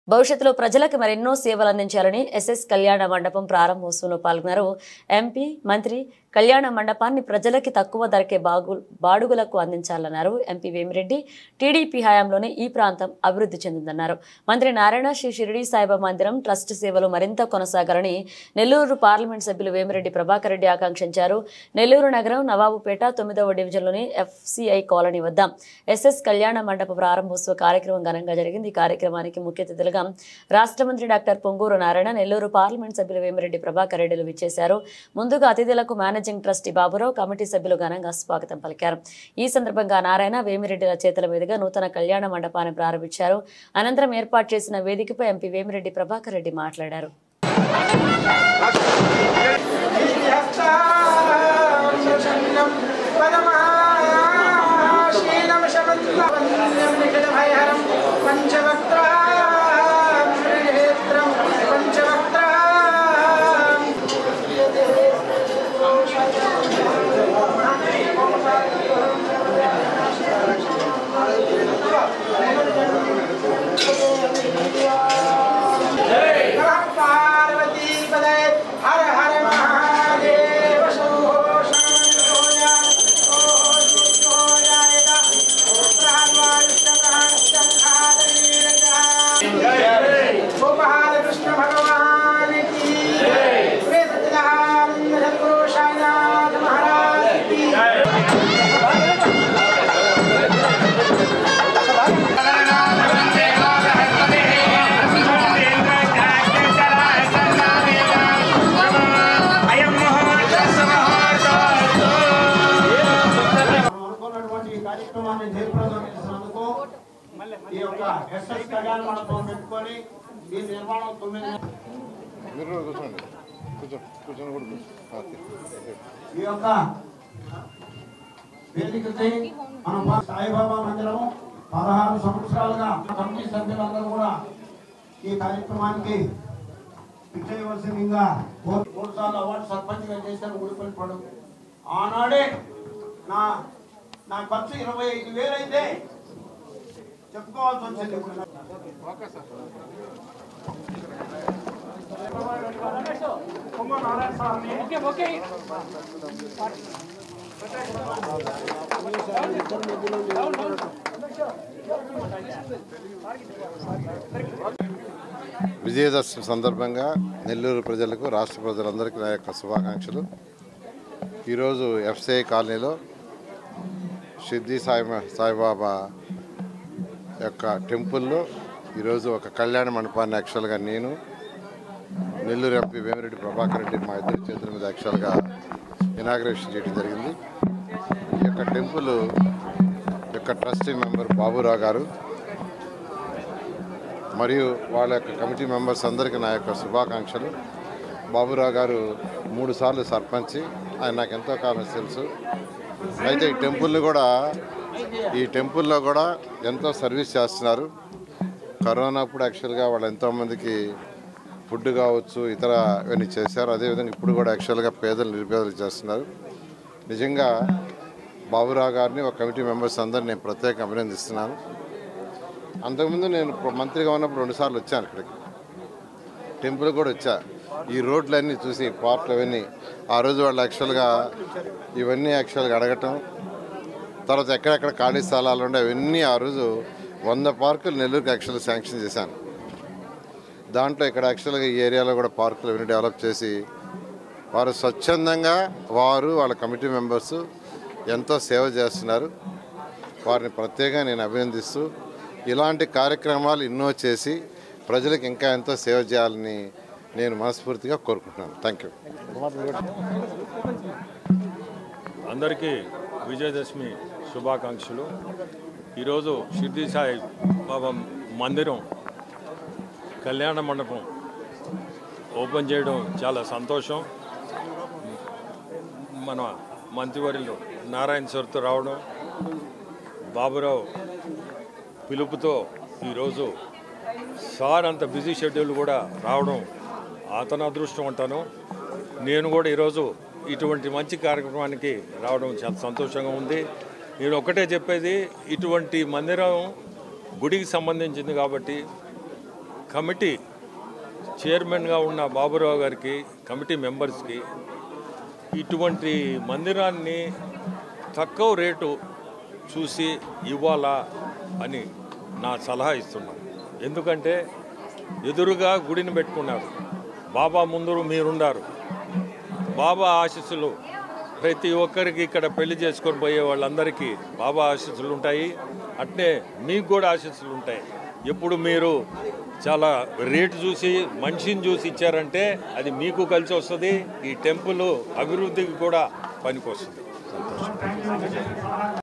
భవిష్యత్తులో ప్రజలకు మరెన్నో సేవలు అందించాలని ఎస్ఎస్ కళ్యాణ మండపం ప్రారంభోత్సవంలో పాల్గొన్నారు ఎంపీ మంత్రి. కళ్యాణ మండపాన్ని ప్రజలకి తక్కువ ధరకే బాడుగులకు అందించాలన్నారు ఎంపీ వేమిరెడ్డి. టీడీపీ హయాంలోనే ఈ ప్రాంతం అభివృద్ధి చెందిందన్నారు మంత్రి నారాయణ. శ్రీ షిరిడి సాయిబాబా మందిరం ట్రస్ట్ సేవలు మరింత కొనసాగాలని నెల్లూరు పార్లమెంట్ సభ్యులు వేమిరెడ్డి ప్రభాకర్ రెడ్డి ఆకాంక్షించారు. నెల్లూరు నగరం నవాబుపేట 9వ డివిజన్లోని ఎఫ్సిఐ కాలనీ వద్ద ఎస్ఎస్ కళ్యాణ మండప ప్రారంభోత్సవ కార్యక్రమం ఘనంగా జరిగింది. ఈ కార్యక్రమానికి ముఖ్య అతిథులుగా రాష్ట్ర మంత్రి డాక్టర్ పొంగూరు నారాయణ, నెల్లూరు పార్లమెంట్ సభ్యులు వేమిరెడ్డి ప్రభాకర్ రెడ్డిలు విచ్చేశారు. ముందుగా అతిథులకు మేనేజింగ్ ట్రస్టీ బాబురావు, కమిటీ సభ్యులు ఘనంగా స్వాగతం పలికారు. ఈ సందర్భంగా నారాయణ, వేమిరెడ్డిల చేతుల మీదుగా నూతన కళ్యాణ మండపాన్ని ప్రారంభించారు. అనంతరం ఏర్పాటు చేసిన వేదికపై ఎంపీ వేమిరెడ్డి ప్రభాకర్ రెడ్డి మాట్లాడారు. సాయిబాబా మందిరము 16 సంవత్సరాలుగా కమిటీ సభ్యులందరూ కూడా ఈ కార్యక్రమానికి చేయవలసిందిగా 3 సార్లు అవార్డు సర్పంచ్గా చేశారు. ఊడిపోయినప్పుడు ఆనాడే నా ఖర్చు 25,000 అయితే చెప్పుకోవాల్సి వచ్చింది. విజయదశమి సందర్భంగా నెల్లూరు ప్రజలకు, రాష్ట్ర ప్రజలందరికీ నా యొక్క శుభాకాంక్షలు. ఈరోజు ఎఫ్సిఐ కాలనీలో షిరిడి సాయిబాబా యొక్క టెంపుల్లో ఈరోజు ఒక కళ్యాణ మండపాన్ని యాక్చువల్గా నేను, నెల్లూరు ఎంపీ వేమిరెడ్డి ప్రభాకర్ రెడ్డి మా ఇద్దరి చేతుల మీద యాక్చువల్గా ఇనాగ్రేషన్ చేయడం జరిగింది. ఈ యొక్క టెంపుల్ యొక్క ట్రస్టీ మెంబర్ బాబురావు గారు మరియు వాళ్ళ యొక్క కమిటీ మెంబర్స్ అందరికీ నా యొక్క శుభాకాంక్షలు. బాబురావు గారు 3 సార్లు సర్పంచ్, ఆయన నాకు ఎంతో కాలం తెలుసు. అయితే ఈ టెంపుల్లో కూడా ఎంతో సర్వీస్ చేస్తున్నారు. కరోనా అప్పుడు యాక్చువల్గా వాళ్ళు ఎంతోమందికి ఫుడ్ కావచ్చు, ఇతర ఇవన్నీ చేశారు. అదేవిధంగా ఇప్పుడు కూడా యాక్చువల్గా నిరుపేదలు చేస్తున్నారు. నిజంగా బాబురావు గారిని, ఒక కమిటీ మెంబర్స్ అందరినీ నేను ప్రత్యేకంగా అభినందిస్తున్నాను. అంతకుముందు నేను మంత్రిగా ఉన్నప్పుడు 2 సార్లు వచ్చాను ఇక్కడికి, టెంపుల్ కూడా వచ్చా. ఈ రోడ్లన్నీ చూసి, పార్కులు అవన్నీ ఆ రోజు వాళ్ళు యాక్చువల్గా ఇవన్నీ యాక్చువల్గా అడగటం, తర్వాత ఎక్కడెక్కడ ఖాళీ స్థలాలు ఉండే అవన్నీ ఆ రోజు 100 పార్కులు నెల్లూరుకి యాక్చువల్గా శాంక్షన్ చేశాను. దాంట్లో ఇక్కడ యాక్చువల్గా ఈ ఏరియాలో కూడా పార్కులు అవన్నీ డెవలప్ చేసి వారు స్వచ్ఛందంగా వాళ్ళ కమిటీ మెంబర్స్ ఎంతో సేవ చేస్తున్నారు. వారిని ప్రత్యేకంగా నేను అభినందిస్తూ ఇలాంటి కార్యక్రమాలు ఎన్నో చేసి ప్రజలకు ఇంకా ఎంతో సేవ చేయాలని నేను మనస్ఫూర్తిగా కోరుకుంటున్నాను. Thank you. అందరికీ విజయదశమి శుభాకాంక్షలు. ఈరోజు షిరిడి సాయి బాబా మందిరం కళ్యాణ మండపం ఓపెన్ చేయడం చాలా సంతోషం. మన మంత్రివర్యులు నారాయణ సార్తో రావడం, బాబురావు పిలుపుతో ఈరోజు సార్ అంత బిజీ షెడ్యూల్ కూడా రావడం అతను అదృష్టం అంటాను. నేను కూడా ఈరోజు ఇటువంటి మంచి కార్యక్రమానికి రావడం చాలా సంతోషంగా ఉంది. నేను ఒకటే చెప్పేది, ఇటువంటి మందిరం గుడికి సంబంధించింది కాబట్టి కమిటీ చైర్మన్గా ఉన్న బాబురావు గారికి, కమిటీ మెంబర్స్కి ఇటువంటి మందిరాన్ని తక్కువ రేటు చూసి ఇవ్వాలా అని నా సలహా ఇస్తున్నాను. ఎందుకంటే ఎదురుగా గుడిని పెట్టుకున్నారు, బాబా ముందు మీరుండారు. బాబా ఆశీస్సులు ప్రతి ఒక్కరికి ఇక్కడ పెళ్లి చేసుకొని పోయే వాళ్ళందరికీ బాబా ఆశీస్సులు ఉంటాయి. అట్నే మీకు కూడా ఆశీస్సులు ఉంటాయి. ఎప్పుడు మీరు చాలా రేటు చూసి మనిషిని చూసి ఇచ్చారంటే అది మీకు కలిసి వస్తుంది, ఈ టెంపుల్ అభివృద్ధికి కూడా పనికి వస్తుంది. సంతోషం.